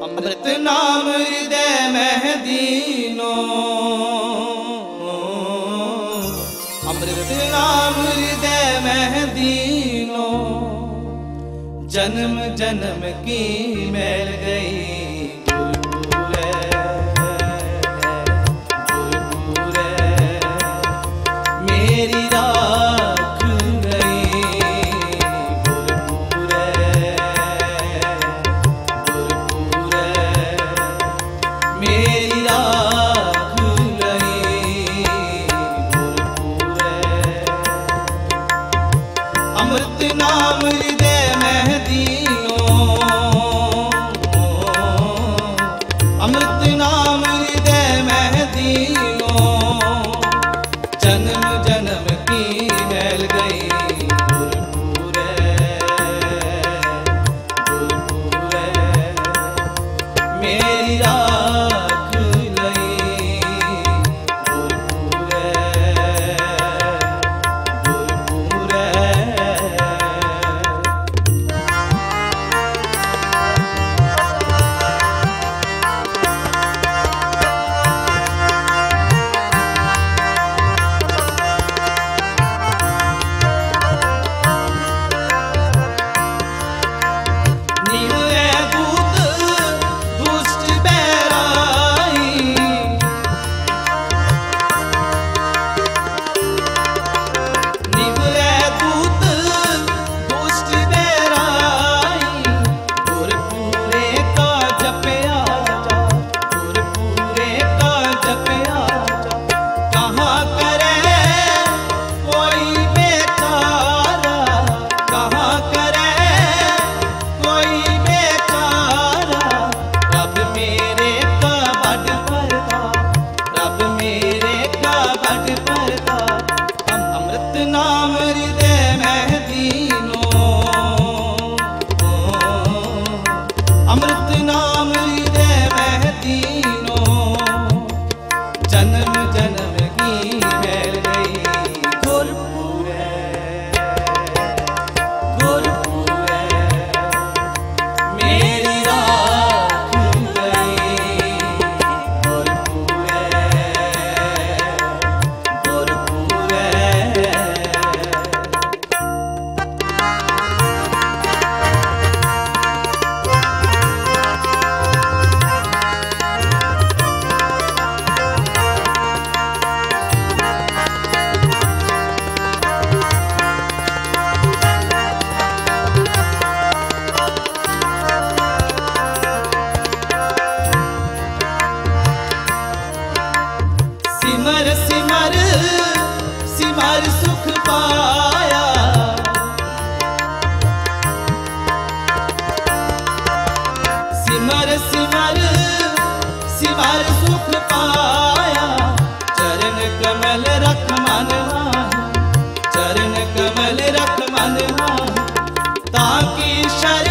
अमृत नाम हृदय में दीनो, अमृत नाम हृदय में दीनो। जन्म जन्म की मैल गई मेरी राख गई मेरी राख गई। अमृत नाम हृदय में दीनो, अमृत नाम हृदय में दीनो। जन्म जन्म की मैल गई मेरी राख गई नाम हृदय में दीनो, अमृत नाम हृदय में दीनो। जन्म जन्म की मैल गई गुरपुरे गुरपुरे मेरी राख गई गुरपुरे गुरपुरे। सिमर सिमर सिमर सुख पाया, सिमर सिमर सिमर सुख पाया। चरण कमल रख मन माहि, चरण कमल रख मन माहि। ताकि शरण